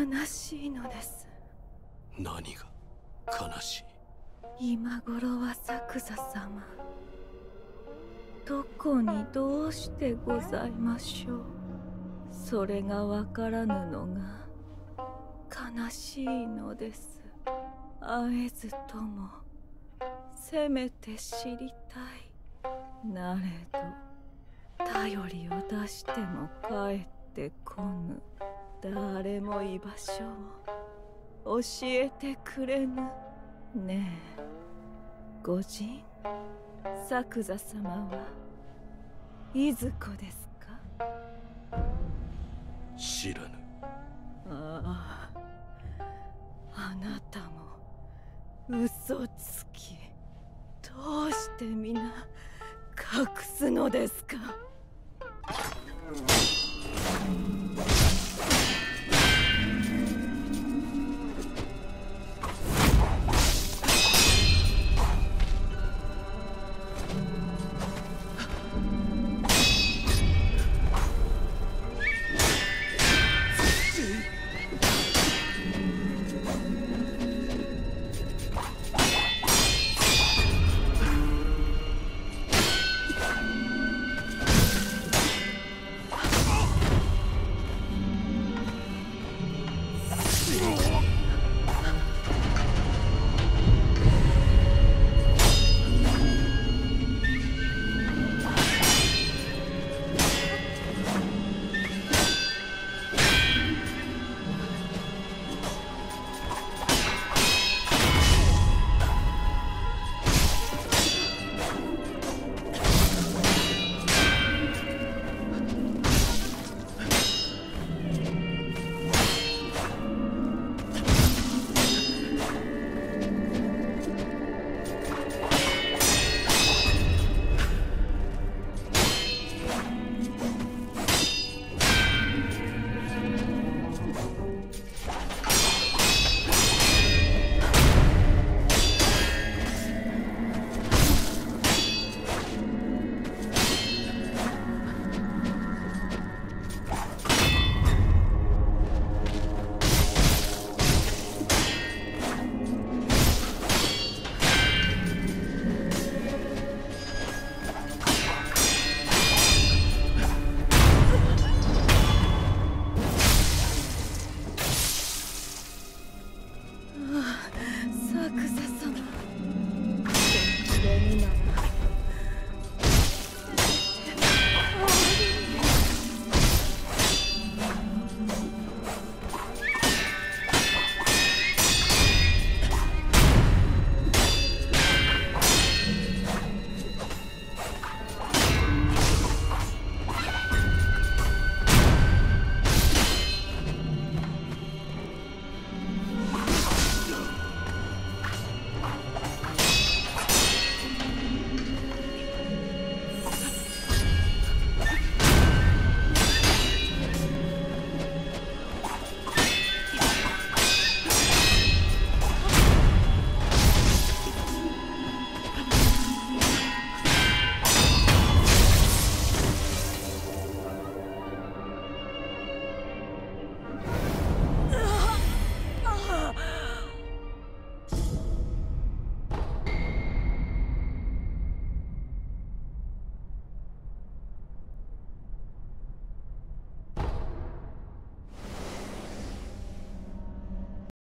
悲しいのです。 何が悲しい？今頃は作座様、どこにどうしてございましょう。それがわからぬのが悲しいのです。会えずともせめて知りたい。なれど頼りを出しても帰ってこぬ。誰も居場所を教えてくれぬ。ねえ、御人、作座様はいずこですか？ い？知らぬ。 ああ、あなたも嘘つき。どうして皆隠すのですか？